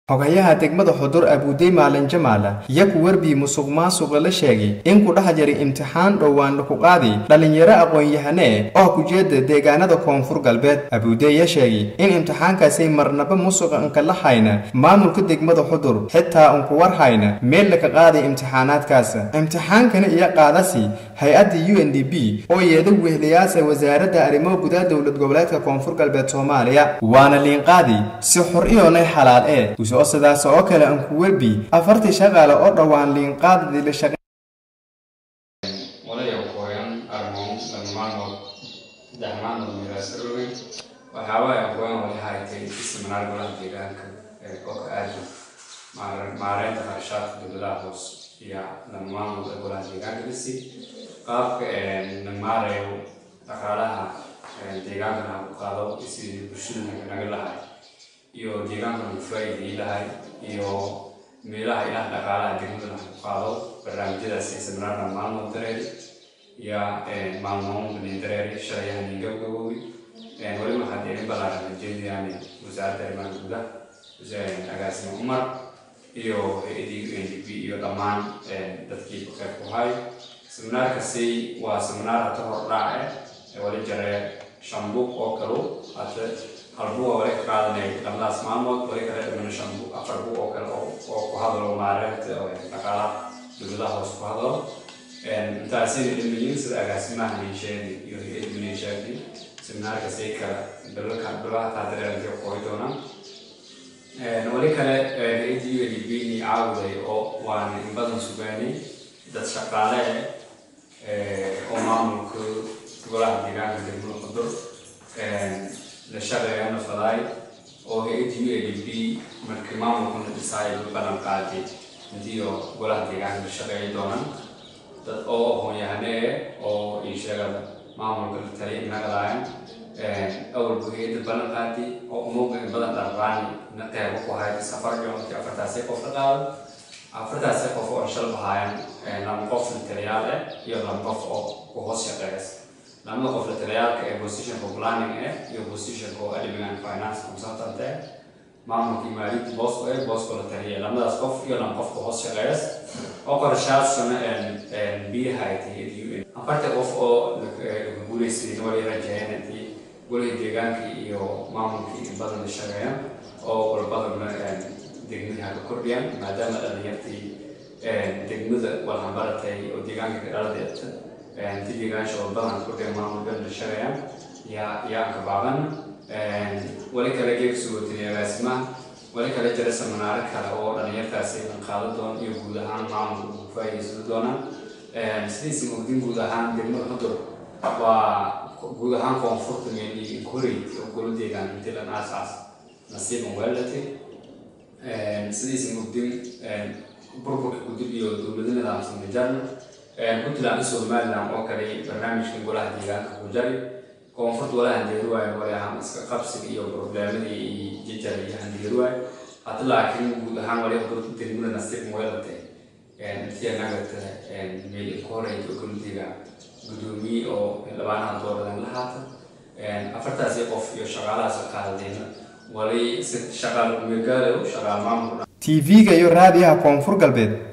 Hogayaha degmada Xudur Abuday Maalin Jamaala yaku warbi musuqmaasuq la sheegay in ku dhax jiray imtixaan dhowaan ku qaaday dhalinyaro aqoon-yahane oo ku jeeda deegaanada Koonfur Galbeed. Abuday ya sheegay in imtixaankaasi marnaba musuqan ka la hayna maamulka degmada Xudur xitaa uu ku warhayna meel ka qaaday imtixaanaadkaas. Imtixaankan iyo qaadasi hay'adda UNDP oo yeedo wehliyaasha wasaaradda arrimaha gudaha dawlad goboleedka Koonfur Galbeed Soomaaliya waana liin qaaday si xorriyad xalaal oo sidaas oo kale aan ku warbi afartii shaqaale oo dhawaan liin qaadadi la shaqeeyay walaal qoyan armoon dhammaan dhammaan miirasruwi waxa way qoyan walaal hay'atay ismanaal golaha deegaanka ee koox aado maareynta qarashaadka dawladda hoos iyo dhammaan golaha deegaanka bisi qaabka maareeyo dhaqaalaha deegaanka ku qaado si bulshada naga lahayd iyo deegaanka faa'iido ilahay iyo meelaha ilaah dhaqaalaha degmada ku qaado barnaamijyadaas ismanaal maalmo dareeri ya maalmo dareeri shaqayahan gabgaboobi wali waxa ay balaaran jeediyaan wasaaradda arrimaha gudaha wasaaradda agaasimo Umar iyo UNDP iyo dhammaan dadkii ku qayb qaatay seminaarkaasi waa seminaar hordhac wali jaray shambuq oo kale halbuu wali qaadnay dhammaas maamul wali kale min shambuq afarbu oo kale oo ku hadlo maareynta dhaqaalaha dawladda hoos ku hadlo intaasi ilmihiin sida agaasimaha ninsheedi iyo ninsheedi seminaarkaasi ka dalka taadreerka qoydoona wali kale UNDP ni caawday oo waan in badan sugaanay dad shaqaale oo maamulka golaha deegaanka degmada Xudur la shaqeeyana falaay oo UNDP markii maamulka dhisay balan qaadi intiyo golaha deegaanka la shaqeeyay doonaan dad oo aqoon-yahane oo sheegada maamulka taliye nagalaayeen awal buuxiyada balan qaadi oo umooga badan dharraan naqeeb ku hayay safar joogto afartaasi qof oo shal bahayaan lama qof taliyaal iyo lama qof oo ku hoos shaqeeya lama qof taliyaal ee position for planning iyo position for admin and finance consultant maamulka maaliyadda boos la taliya lamadaas qof iyo lama qof ku hoos shaqeeya oo qorshaad sana biyahayti afarta qof oo guuleysay wali rajayntii golaha deegaanka iyo maamulka badan la shaqeeya oo walbadana degmada ka kordhiyaan maadaama dhalinyartii degmada walahan baratay oo deegaanka ka dhaladeed deegaanka walbadan kordhiyaan maamulka la shaqeeya yaa ka baaban wali kale geegsoo tiriyaasma wali kale jira seminaar kale oo dhalinyartaasi qaado doon iyo guud ahaan maamulka faa'iido doona sidii mugdin guud ahaan degmada Xudur waa guud ahaan koonfurta meelii koreey oo golo deegaan inta la aasaas nasiib weelati sidii mugdin burburka gudub iyo dawladda nidaamsan nidaam Puntland Somaliland oo kale barnaamijka golaha deegaanka ku jari koonfurta walaha deeruwaay walaha iska qabsiga iyo problemadii jijari handiruwaay hadda laakiin guud ahaan wali xudud degmada nasiib weelati intii nagata meel koreey oo guddiga gudoomiye oo labaana dooradan la haata afartaasi qof iyo shaqaalaha qaadayna wali si shaqaal ku meegaalo shaqaal maamul TV-ga iyo raadiyaha Koonfur Galbeed